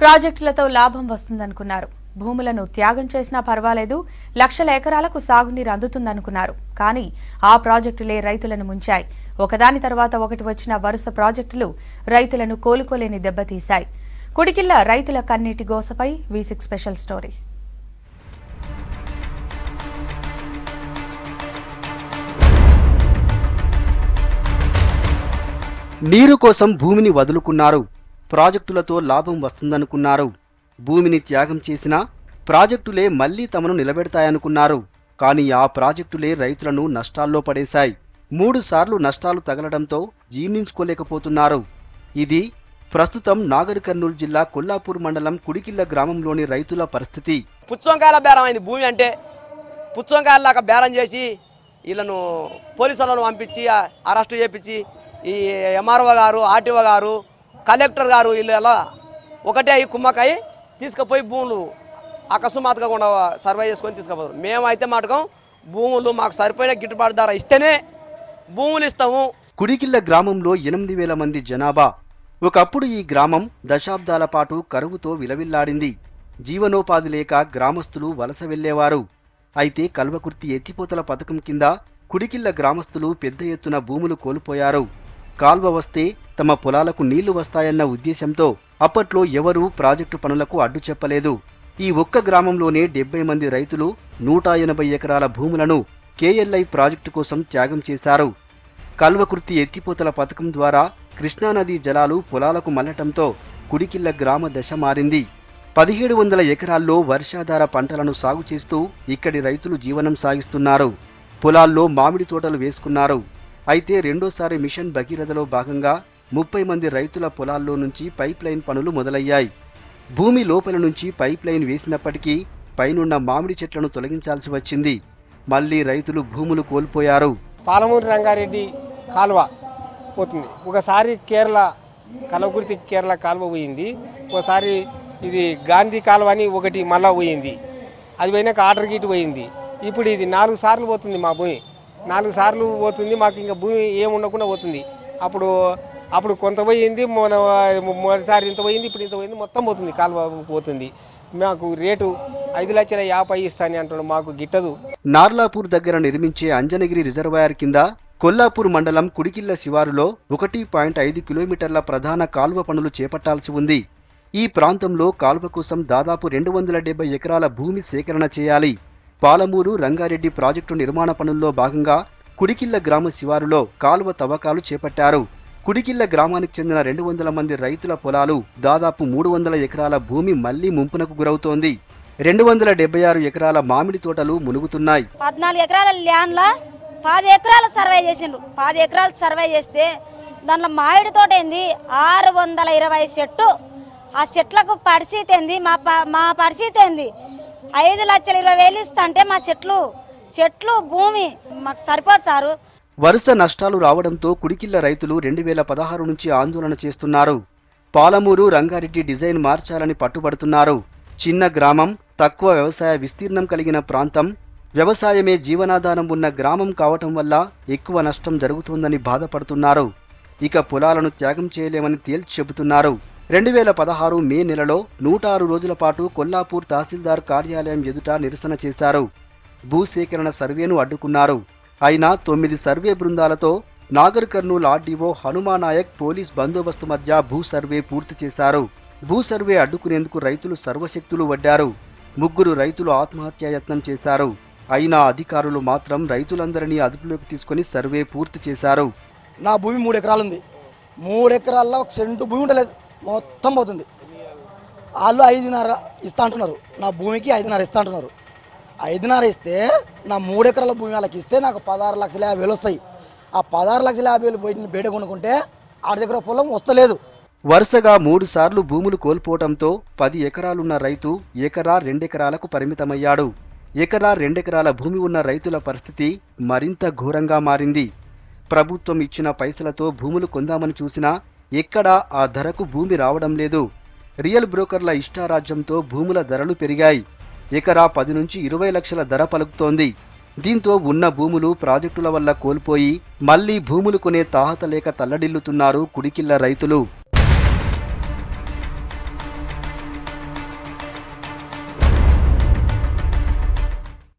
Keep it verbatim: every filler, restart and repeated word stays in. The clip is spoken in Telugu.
ప్రాజెక్టులతో లాభం వస్తుందనుకున్నారు. భూములను త్యాగం చేసినా పర్వాలేదు, లక్షల ఎకరాలకు సాగునీరు అందుతుందనుకున్నారు. కానీ ఆ ప్రాజెక్టులే రైతులను ముంచాయి. ఒకదాని తర్వాత ఒకటి వచ్చిన వరుస ప్రాజెక్టులు రైతులను కోలుకోలేని దెబ్బతీశాయి. కుడికిల్ల రైతుల కన్నీటి గోసపై వి సిక్స్ స్పెషల్ స్టోరీ. నీరు కోసం భూమిని వదులుకున్నారు. ప్రాజెక్టులతో లాభం వస్తుందనుకున్నారు. భూమిని త్యాగం చేసినా ప్రాజెక్టులే మళ్లీ తమను నిలబెడతాయనుకున్నారు. కానీ ఆ ప్రాజెక్టులే రైతులను నష్టాల్లో పడేశాయి. మూడు సార్లు నష్టాలు తగలడంతో జీర్ణించుకోలేకపోతున్నారు. ఇది ప్రస్తుతం నాగర్ కర్నూలు జిల్లా కొల్లాపూర్ మండలం కుడికిల్ల గ్రామంలోని రైతుల పరిస్థితి. పుచ్చంకాయల బేరం అయింది. భూమి అంటే పుచ్చంకాయలాగా బేరం చేసి వీళ్ళను పోలీసులను పంపించి అరెస్టు చేపించి ఈ ఎంఆర్ఓ గారు, ఆర్టీఓ గారు, కలెక్టర్ గారు వీళ్ళు ఎలా ఒకటే అయ్యి కుమ్మకాయి తీసుకుపోయి భూములు అకస్మాత్తుగా కూడా సర్వే చేసుకొని తీసుకుపోతారు. మేమైతే మాటకం భూములు మాకు సరిపోయిన గిట్టుబాటు ధర ఇస్తేనే భూములు ఇస్తాము. కుడికిల్ల గ్రామంలో ఎనిమిది వేల మంది జనాభా. ఒకప్పుడు ఈ గ్రామం దశాబ్దాల పాటు కరువుతో విలవిల్లాడింది. జీవనోపాధి లేక గ్రామస్తులు వలస వెళ్లేవారు. అయితే కల్వకుర్తి ఎత్తిపోతల పథకం కింద కుడికిల్ల గ్రామస్తులు పెద్ద ఎత్తున భూములు కోల్పోయారు. కాల్వ వస్తే తమ పొలాలకు నీళ్లు వస్తాయన్న ఉద్దేశంతో అప్పట్లో ఎవరూ ప్రాజెక్టు పనులకు అడ్డు చెప్పలేదు. ఈ ఒక్క గ్రామంలోనే డెబ్బై మంది రైతులు నూట ఎనభై ఎకరాల భూములను కేఎల్ఐ ప్రాజెక్టు కోసం త్యాగం చేశారు. కల్వకుర్తి ఎత్తిపోతల పథకం ద్వారా కృష్ణానదీ జలాలు పొలాలకు మళ్లటంతో కుడికిల్ల గ్రామ దశ మారింది. పదిహేడు వందల ఎకరాల్లో వర్షాధార పంటలను సాగు చేస్తూ ఇక్కడి రైతులు జీవనం సాగిస్తున్నారు. పొలాల్లో మామిడి తోటలు వేసుకున్నారు. అయితే రెండోసారి మిషన్ భగీరథలో భాగంగా ముప్పై మంది రైతుల పొలాల్లో నుంచి పైప్ లైన్ పనులు మొదలయ్యాయి. భూమి లోపల నుంచి పైప్ లైన్ వేసినప్పటికీ పైనున్న మామిడి చెట్లను తొలగించాల్సి వచ్చింది. మళ్లీ రైతులు భూములు కోల్పోయారు. పాలమూరు రంగారెడ్డి కాలువ పోతుంది. ఒకసారి కేరళ కలవకుర్తి కేరళ కాలువ పోయింది. ఒకసారి ఇది గాంధీ కాలువ అని ఒకటి మళ్ళా పోయింది. అది పోయినాక ఆర్డర్ గిట్ పోయింది. ఇప్పుడు ఇది నాలుగు సార్లు పోతుంది. మా భూమి నాలుగు సార్లు పోతుంది. మాకు ఇంకా భూమి ఏముండకుండా పోతుంది. అప్పుడు అప్పుడు కొంత పోయింది, మన మొదటిసారి ఇంత పోయింది, ఇప్పుడు ఇంత పోయింది, మొత్తం పోతుంది, కాలువ పోతుంది. మాకు రేటు ఐదు లక్షల యాభై ఇస్తానని అంటున్నాడు. మాకు గిట్టదు. నార్లాపూర్ దగ్గర నిర్మించే అంజనగిరి రిజర్వాయర్ కింద కొల్లాపూర్ మండలం కుడికిల్ల శివారులో ఒకటి పాయింట్ ఐదు కిలోమీటర్ల ప్రధాన కాల్వ పనులు చేపట్టాల్సి ఉంది. ఈ ప్రాంతంలో కాల్వ కోసం దాదాపు రెండు వందల డెబ్బై ఎకరాల భూమి సేకరణ చేయాలి. పాలమూరు రంగారెడ్డి ప్రాజెక్టు నిర్మాణ పనుల్లో భాగంగా కుడికిల్ల గ్రామ శివారులో కాల్వ తవ్వకాలు చేపట్టారు. కుడికిల్ల గ్రామానికి చెందిన రెండు వందల మంది రైతుల పొలాలు దాదాపు మూడు వందల ఎకరాల భూమి మళ్లీ ముంపునకు గురవుతోంది. రెండు వందల డెబ్బై ఆరు ఎకరాల మామిడి తోటలు మునుగుతున్నాయి. పద్నాలుగు ఎకరాల ల్యాండ్ లో పది ఎకరాల సర్వే చేసిండ్రు. పది ఎకరాలు సర్వే చేస్తే దాంట్లో మామిడి తోట ఏంది ఆరు వందల ఇరవై చెట్టు. ఆ చెట్లకు పరిస్థితి ఏంది, మా మా పరిస్థితి ఏంది, ఐదు లక్షల ఇరవై వేలు ఇస్తా అంటే మా చెట్లు చెట్లు భూమి మాకు సరిపోదు సారు. వరుస నష్టాలు రావడంతో కుడికిల్ల రైతులు రెండు వేల పదహారు నుంచి ఆందోళన చేస్తున్నారు. పాలమూరు రంగారెడ్డి డిజైన్ మార్చాలని పట్టుబడుతున్నారు. చిన్న గ్రామం, తక్కువ వ్యవసాయ విస్తీర్ణం కలిగిన ప్రాంతం, వ్యవసాయమే జీవనాధారం ఉన్న గ్రామం కావటం వల్ల ఎక్కువ నష్టం జరుగుతోందని బాధపడుతున్నారు. ఇక పొలాలను త్యాగం చేయలేమని తేల్చి చెబుతున్నారు. రెండు వేల పదహారు మే నెలలో నూట ఆరు రోజుల పాటు కొల్లాపూర్ తహసీల్దార్ కార్యాలయం ఎదుట నిరసన చేశారు. భూసేకరణ సర్వేను అడ్డుకున్నారు. అయినా తొమ్మిది సర్వే బృందాలతో నాగర్ కర్నూలు ఆర్డీఓ హనుమానాయక్ పోలీస్ బందోబస్తు మధ్య భూ సర్వే పూర్తి చేశారు. భూ సర్వే అడ్డుకునేందుకు రైతులు సర్వశక్తులు వడ్డారు. ముగ్గురు రైతులు ఆత్మహత్యాయత్నం చేశారు. అయినా అధికారులు మాత్రం రైతులందరినీ అదుపులోకి తీసుకుని సర్వే పూర్తి చేశారు. నా భూమి మూడు ఎకరాలు ఉంది. మూడు ఎకరాల్లో ఒక సెంటు భూమి ఉండలేదు, మొత్తం పోతుంది. వాళ్ళు ఐదున్నర ఇస్తా అంటున్నారు. నా భూమికి ఐదున్నర ఇస్తా అంటున్నారు. ఐదున్నర ఇస్తే నా మూడు ఎకరాల భూమి వాళ్ళకి ఇస్తే నాకు పదహారు లక్షల యాభై వేలు వస్తాయి. ఆ పదహారు లక్షల యాభై వేలు బయట బయట కొనుక్కుంటే ఆడ దగ్గర పొలం వస్తలేదు. వరుసగా మూడు సార్లు భూములు కోల్పోవడంతో పది ఎకరాలున్న రైతు ఎకరా రెండెకరాలకు పరిమితమయ్యాడు. ఎకరా రెండెకరాల భూమి ఉన్న రైతుల పరిస్థితి మరింత ఘోరంగా మారింది. ప్రభుత్వం ఇచ్చిన పైసలతో భూములు కొందామని చూసినా ఎక్కడా ఆ ధరకు భూమి రావడం లేదు. రియల్ బ్రోకర్ల ఇష్టారాజ్యంతో భూముల ధరలు పెరిగాయి. ఎకరా పది నుంచి ఇరవై లక్షల ధర పలుకుతోంది. దీంతో ఉన్న భూములు ప్రాజెక్టుల వల్ల కోల్పోయి మళ్లీ భూములు కొనే తాహత లేక తల్లడిల్లుతున్నారు కుడికిల్ల రైతులు.